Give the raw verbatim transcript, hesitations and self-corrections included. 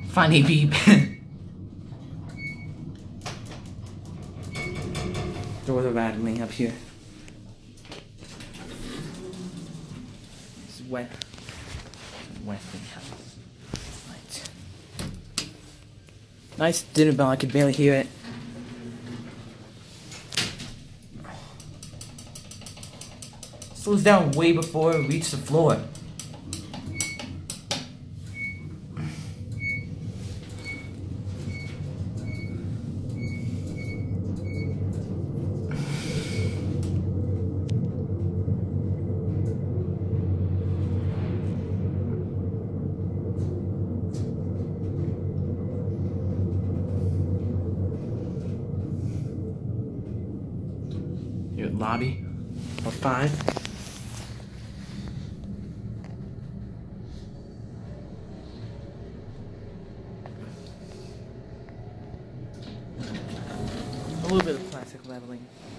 Funny beep. Doors are rattling up here. This is wet. Westinghouse. Right. Nice dinner bell, I could barely hear it. Slows down way before it reached the floor. Your lobby of five. A little bit of plastic leveling.